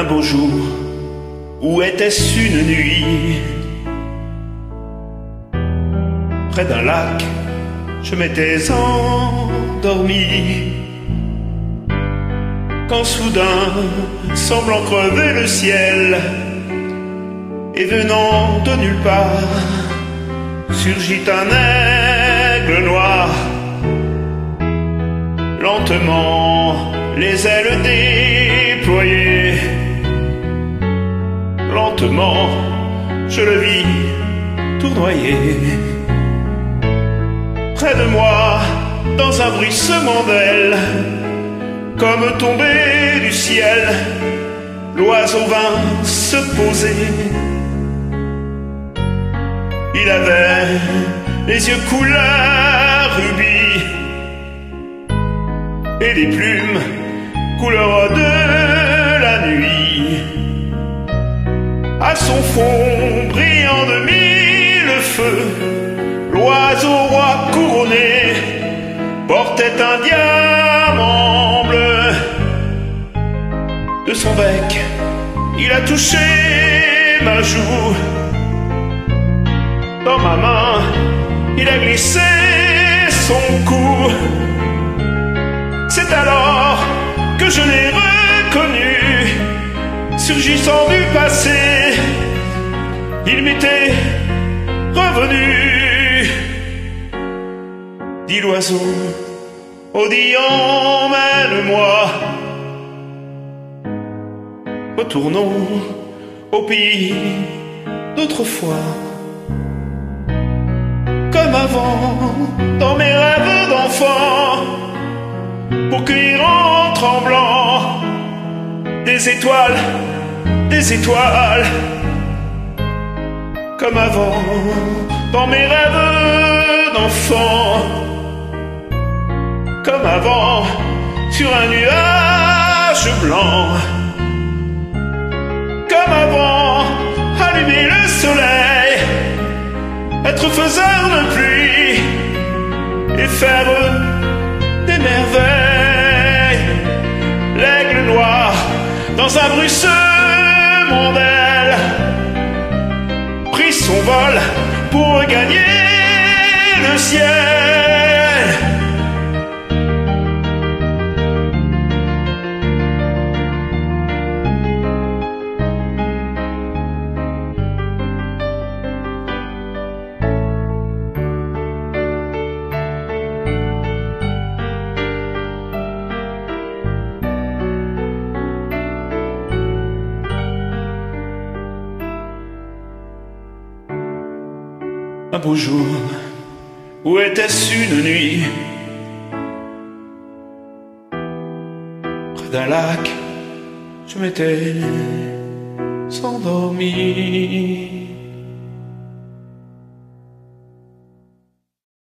beau jour, où était-ce une nuit? Près d'un lac, je m'étais endormi, quand soudain, semblant crever le ciel, et venant de nulle part, surgit un aigle noir. Lentement, les ailes déployées, lentement, je le vis tournoyer. Près de moi, dans un bruissement d'ailes, comme tombé du ciel, l'oiseau vint se poser. Il avait les yeux couleur rubis et des plumes couleur de la nuit. À son fond brillant de mille feux, l'oiseau roi couronné portait un diamant bleu. De son bec, il a touché ma joue. Dans ma main, il a glissé son cou. C'est alors que je l'ai reconnu, surgissant du passé. Il m'était revenu. Dit l'oiseau, oh dis emmène-moi. Retournons au pays d'autrefois. Comme avant, dans mes rêves d'enfant, pour cueillir en tremblant des étoiles, des étoiles. Comme avant, dans mes rêves d'enfant, comme avant, sur un nuage blanc. Comme avant, allumer le soleil, être faiseur de pluie et faire des merveilles. L'aigle noir, dans un bruissement d'ailes, prit son vol pour gagner le ciel. Un beau jour, où était-ce une nuit? Près d'un lac, je m'étais endormi.